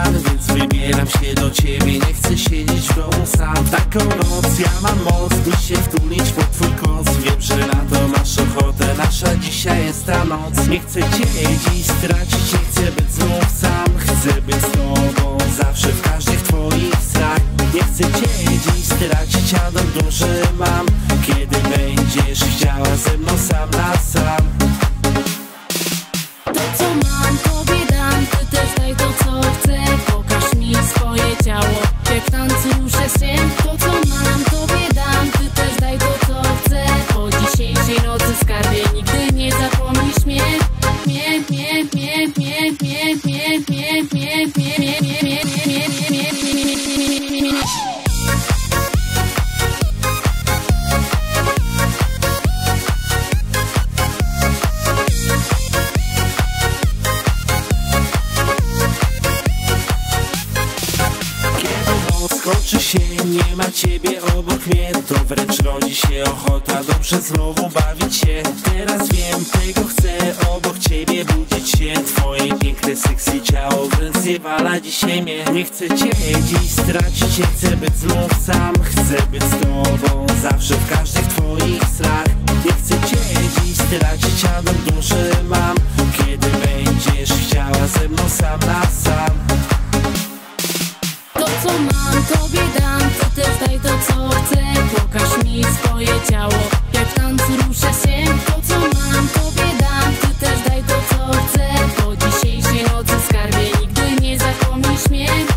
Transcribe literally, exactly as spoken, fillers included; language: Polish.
plan, więc wybieram się do ciebie. Nie chcę siedzieć w domu sam. Taką noc ja mam moc, by się wtulić pod twój koc. Wiem, że na to masz ochotę, nasza dzisiaj jest ta noc. Nie chcę cię dziś stracić, nie chcę być znów sam. Chcę być z tobą zawsze, w każdych twoich snach. Nie chcę cię dziś stracić, a dom duży mam. Kiedy będziesz chciała ze mną sam na sam. To co mam, tobie dam, ty też daj to co chcę. Pokaż mi swoje ciało, jak w tańcu ruszę się. To co mam, tobie dam, ty też daj to co chcę. Po dzisiejszej nocy skarbie nigdy nie zapomnisz mnie. Mnie, mnie, mnie, mnie, mnie, mnie, mnie, mnie, mnie, mnie, mnie, mnie, mnie, mnie, mnie, mnie. Skończy się, nie ma ciebie obok mnie, to wręcz rodzi się ochota dobrze znowu bawić się. Teraz wiem, tego chcę, obok ciebie budzić się. Twoje piękne, sexy ciało wręcz zjewala dzisiaj mnie. Nie chcę cię dziś stracić, nie chcę być znów sam. Chcę być z tobą zawsze, w każdych twoich snach. Nie chcę cię dziś stracić, a dom duży mam. Kiedy będziesz chciała ze mną sam na sam. To co mam, tobie dam, ty też daj to co chcę. Pokaż mi swoje ciało, jak w tańcu ruszę się. To co mam, tobie dam, ty też daj to co chcę. Po dzisiejszej nocy skarbie nigdy nie zapomnisz mnie.